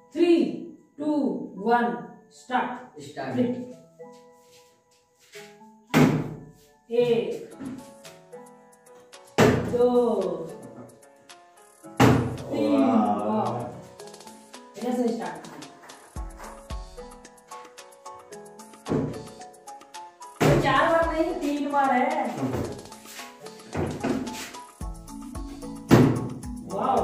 3, 2, 1 start. एक, दो, तीन, इधर से स्टार्ट। तो 4 बार नहीं 3 बार है। वाओ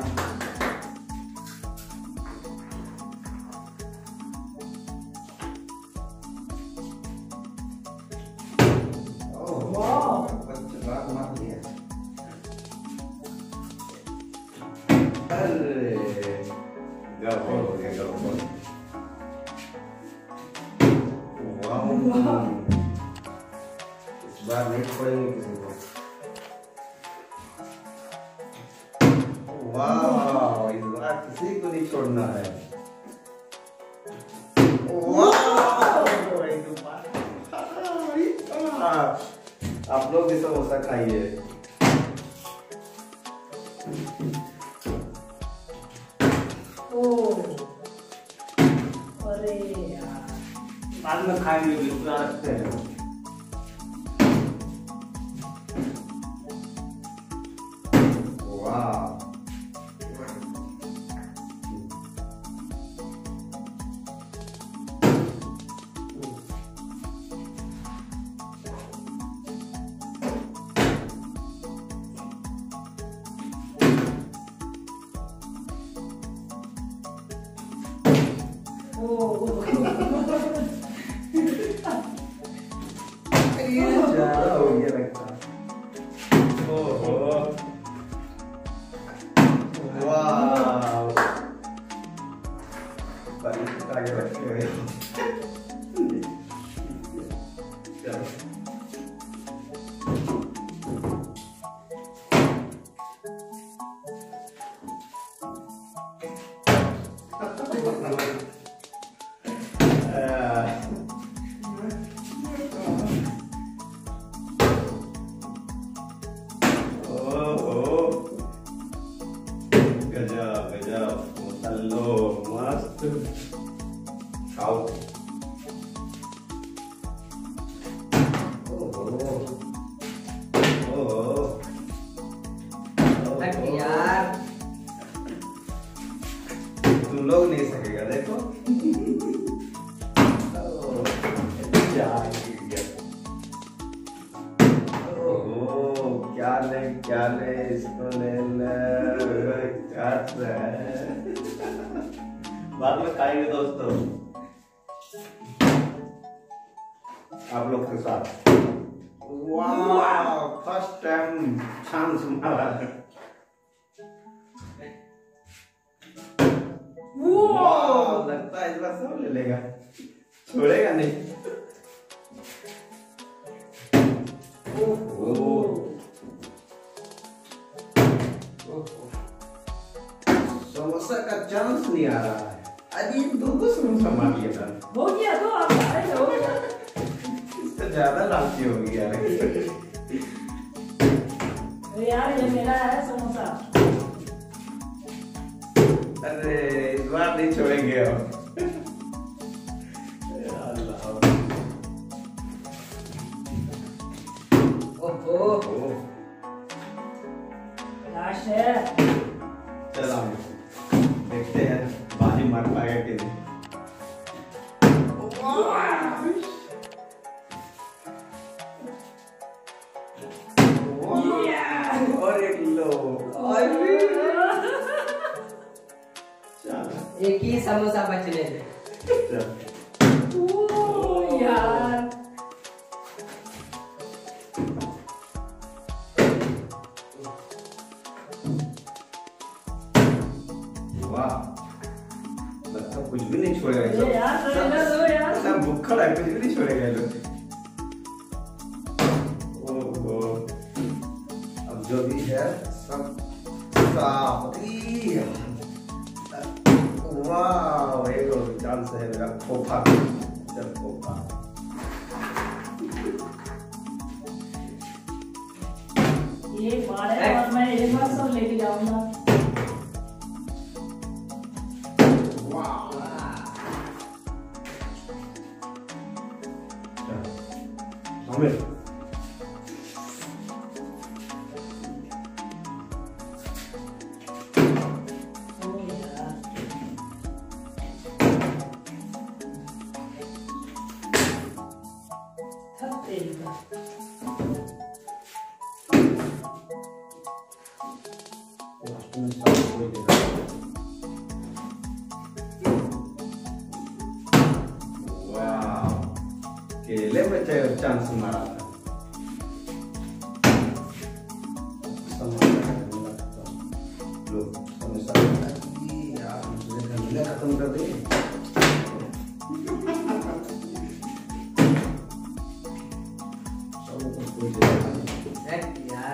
इस बार नहीं छोड़ेंगे किसी को। वाह, इस बार किसी को नहीं छोड़ना है। आप लोग भी समोसा खाइए। अरे यार, बाद में खाएंगे, बिल्कुल रखते हैं। वाह, ये लगता है। वाह, आगे रखे हुए। गजब गजब, मसालो मस्त। खाओ। यार तुम लोग नहीं सकेगा, देखो। क्या ले इसको ले ले, काट रहा है। बाद में खाएंगे दोस्तों आप लोग के साथ। वाह, फर्स्ट टाइम चांस मारा। वाह, लगता है इस बार सब ले लेगा, छोड़ेगा नहीं। समोसा का चांस नहीं आ रहा है। अभी 2 समोसा मार लिया था। हो गया तो आप सारे हो गया। इससे ज्यादा लालची होगी यार। यार ये मेरा है समोसा। अरे इस बार नहीं छोड़ेंगे हम। ओहो, लास्ट है। चलो देखते हैं बाजी मार पाएगा कि नहीं। और एक लो, एक ही समोसा बचने दे। यार वाह, लगता कुछ भी नहीं छोड़ेगा। यार सब भूखा है, कुछ भी नहीं छोड़ेगा ये लोग। ओहो, अब जो भी है सब साफ। वाह, एक चांस है मेरा खोखा। चल खोखा। ये बार है और मैं एक बार सब लेके जाऊंगा। शामिल केले में चांस मारा था। लो समोसा यार मुझे खत्म कर दे। सब कुछ कोई यार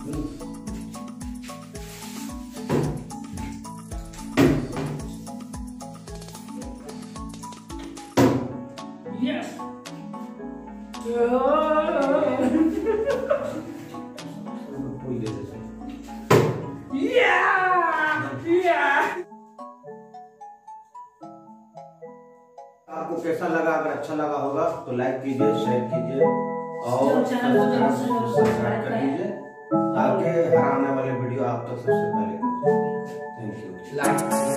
Yes. कोई दे दे। आपको कैसा लगा? अगर अच्छा लगा होगा तो लाइक कीजिए, शेयर कीजिए और सब्सक्राइब कर दीजिए ताकि हर आने वाले वीडियो आप तक सबसे पहले। Thank you.